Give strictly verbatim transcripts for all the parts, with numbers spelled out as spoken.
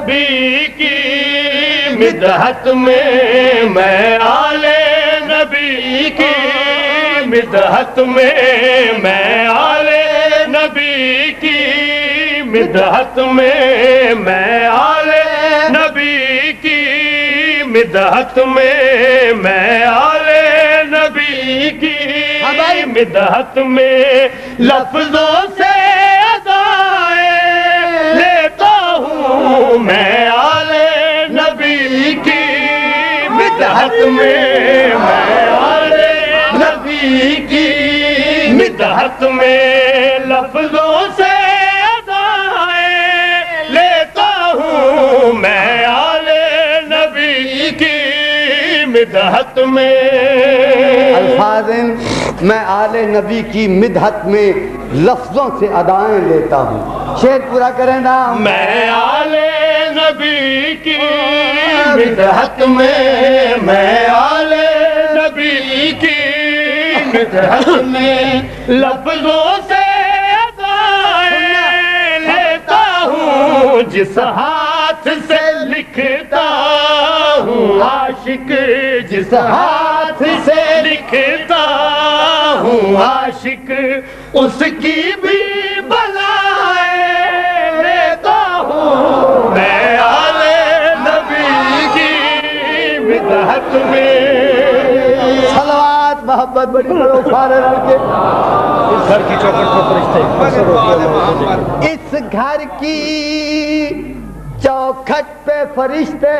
نبی کی مدحت میں، میں آل نبی کی مدحت میں، میں آل نبی کی مدحت میں، میں آل نبی کی مدحت میں، میں آل نبی کی مدحت میں لفظوں سے ادائیں لیتا ہوں، میں آل نبی کی مدحت میں، میں آل نبی کی مدحت میں لفظوں سے ادائیں لیتا ہوں، میں آل نبی کی مدحت میں۔ الفاظ میں آل نبی کی مدحت میں لفظوں سے ادائیں لیتا ہوں۔ شعر پورا کریں نا۔ میں آل نبی کی مدحت میں، میں آل نبی کی مدحت میں لفظوں سے ادائیں لیتا ہوں، جس ہاتھ سے لکھتا ہوں عاشق، جس ہاتھ سے لکھتا ہوں عاشق، اس کی بھی بلائیں لیتا ہوں، میں آل نبی کی مدحت میں۔ صلوات محبت بڑی کرو سارے رل کے۔ اس گھر کی چوکھٹ پر فرشتے، اس گھر کی چوکھٹ پہ فرشتے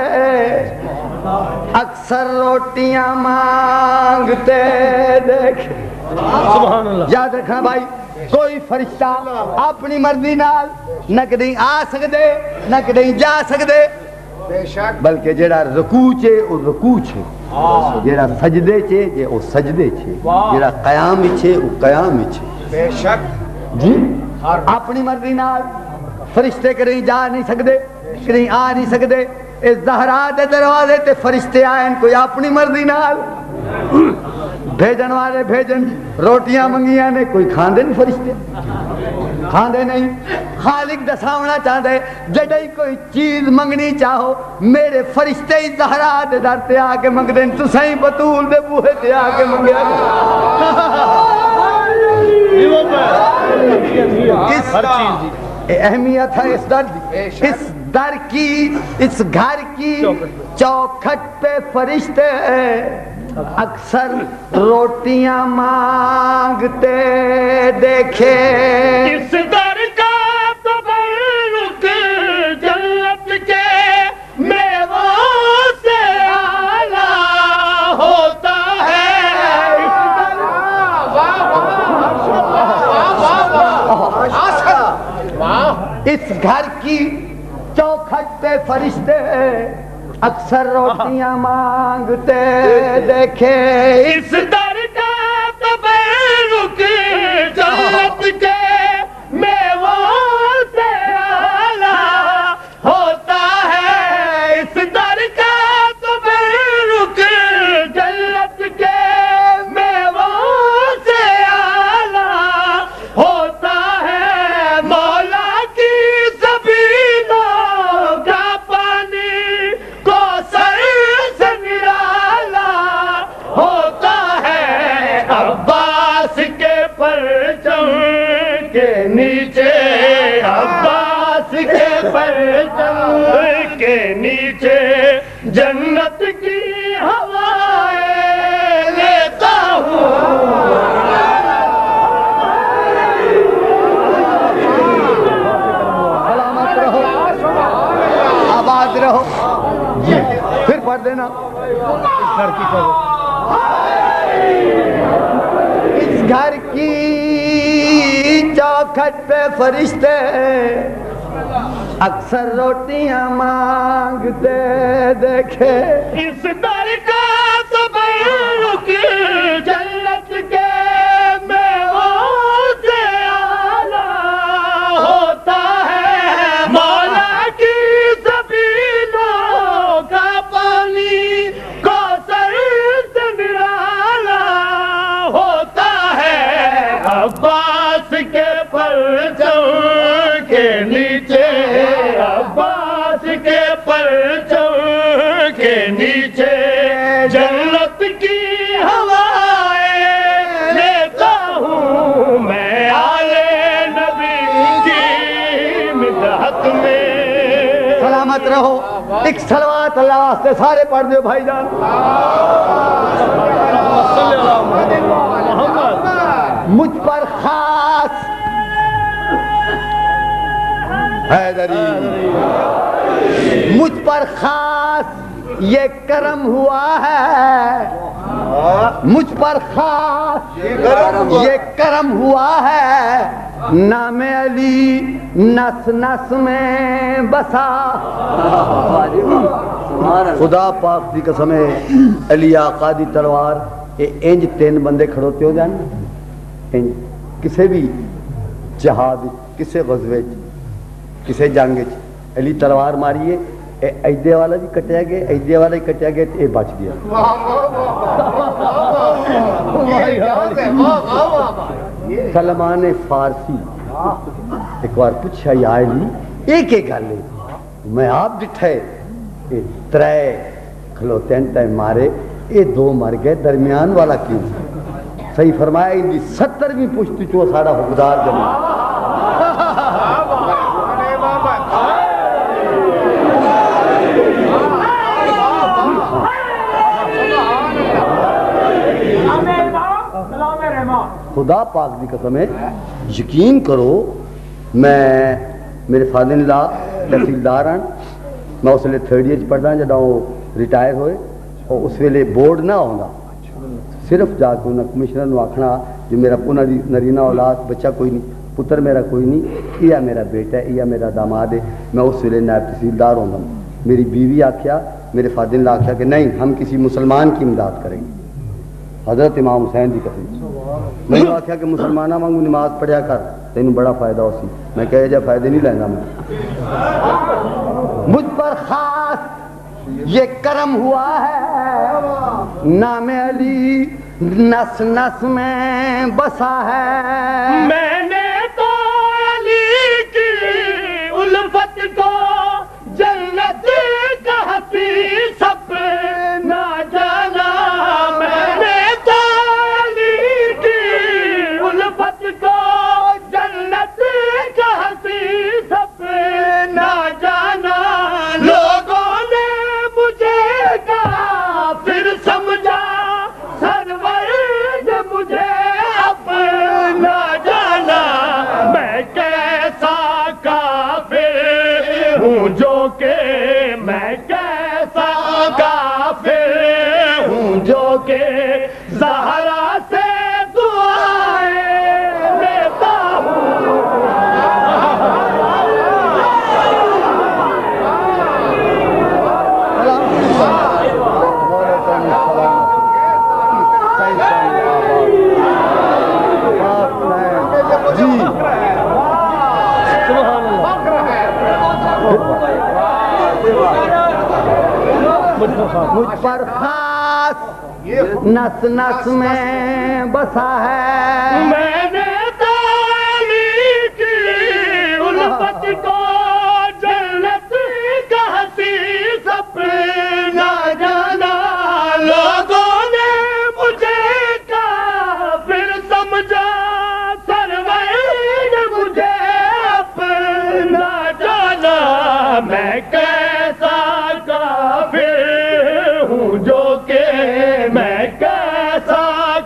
اکثر روٹیاں مانگتے دیکھ۔ سبحان اللہ۔ یاد رکھنا بھائی، کوئی فرشتہ اپنی مرضی نال نہ کدیں آ سکدے نہ کدیں جا سکدے، بلکہ جڑا رکوع چے او رکوع چے، جڑا سجدے چے جے او سجدے چے، جڑا قیام چے او قیام چے۔ بے شک جی اپنی مرضی نال فرشتے کہیں جا نہیں سکدے، کہیں آ نہیں سکدے۔ اس زہرا دے دروازے تے فرشتے آئیں کوئی اپنی مرضی نال، بھیجن والے بھیجن، روٹیاں منگیاں نے کوئی کھاندے نہیں، فرشتے کھاندے نہیں۔ خالق دساونا چاہتے جڑے کوئی چیز منگنی چاہو میرے فرشتے ہی زہرا دے در تے آ کے منگ دیں، تسیں بطول دے بوہے تے آ کے منگیا۔ اس اہمیت ہے اس در دی، اس در کی، اس گھر کی چوکھٹ پہ فرشتے اکثر روٹیاں مانگتے دیکھے۔ اس در کا تبرک جنت کے میووں سے اعلیٰ ہوتا ہے، اس گھر کی چوکھٹ پہ فرشتے اکثر روٹیاں مانگتے دیکھے۔ اس در کا تبرک جنت کے میووں سے اعلیٰ ہوتا ہے، اس در کا تبرک جنت کے میووں سے اعلیٰ ہوتا ہے، مولا کی زمینوں کا پانی کوثر سے نرالا ہوتا ہے، عباس کے پرچم کے نیچے، عباس کے پرچم کے نیچے جنت کی ہوائیں لیتا ہوں۔ سلامت رہو، آباد رہو، پھر پڑھ دینا۔ اس گھر کی اس گھر کی چوکھٹ پہ فرشتے اکثر روٹیاں مانگتے دیکھے۔ اس در کا تبرک جنت کے میووں سے اعلیٰ ہوتا ہے، مولا کی زمینوں کا پانی کوثر سے نرالا ہوتا ہے، عباس کے پرچم کے نیچے، عباس کے پرچم کے نیچے جنت کی ہوائیں لیتا ہوں میں آلے نبی کی مدحت میں. سلامت رہو. ایک صلوات اللہ واسطے سارے پڑھ دو بھائی جان. مجھ پر خاص حیدری مجھ پر خاص یہ کرم ہوا ہے. مجھ پر خاص یہ کرم ہوا ہے. نام علی نس نس میں بسا. خدا پاک دی قسم ہے علی آقا دی تلوار اے انج تین بندے کھڑوتے ہو جان انج کسے بھی جہاد کسے غزوے کسے جنگ علی تلوار ماریے اے ایدے والا بھی کٹیا گیا ایدے والا ہی کٹیا گیا اے بچ گیا. سلمان فارسی ایک بار پوچھا یا علی ایک ایک گل ہے میں آپ ڈٹھے اے ترے کھلوتے ہیں تے مارے اے دو مر گئے درمیان والا کیوں؟ صحیح فرمایا ان دی سترویں پشت چو ساڑا حقدار جمع. خدا پاک دی قسم ہے یقین کرو میں میرے فادر اللہ تحصیلدار ہیں میں اس لیے تھرڈ ایئر پڑھتا جب وہ ریٹائر ہوئے اور اس ویلے بورڈ نہ ہونا صرف جا کے انہیں کمشنر نو آکھنا جو میرا انہوں دی نرینہ اولاد بچہ کوئی نہیں پتر میرا کوئی نہیں یہ میرا بیٹا ہے یہ میرا داماد ہے میں اس ویلے نائب تحصیلدار ہوں گا. میری بیوی آکھیا میرے فادر اللہ آکھیا کہ نہیں ہم کسی مسلمان کی امداد کریں گے. حضرت امام حسین دی قسم میں نے آکھیا کہ مسلمانہ مانگو نماز پڑھیا کر تینوں بڑا فائدہ ہو سی. میں کہے جا فائدہ نہیں لینا میں. مجھ پر خاص یہ کرم ہوا ہے. نام علی نس نس میں بسا ہے. میں نے تو علی کی الفت کو جنت کا حفیظ سپنا جانا. میں نے تو علی کی الفت کو جنت کا حفیظ سپنا جانا. لوگوں نے مجھے کافر سمجھا سرور نے مجھے اپنا جانا. میں کیسا کافر ہوں جو کہ میں کیسا کافر ہوں جو کہ زہرا سے دعائیں لیتا ہوں. مجھ پر خاص نس نس میں بسا ہے. میں نے تو علی کی الفت کو جنت کا حفیظ سپنا جانا. لوگوں نے مجھے کافر سمجھا سرور نے مجھے اپنا جانا. میں کیسا کافر ہوں جو کہ میں کیسا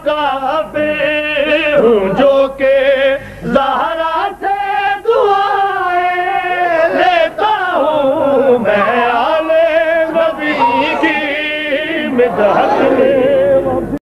کافر ہوں جو کہ زہرا سے دعائیں لیتا ہوں. میں آلے نبی کی مدحت میں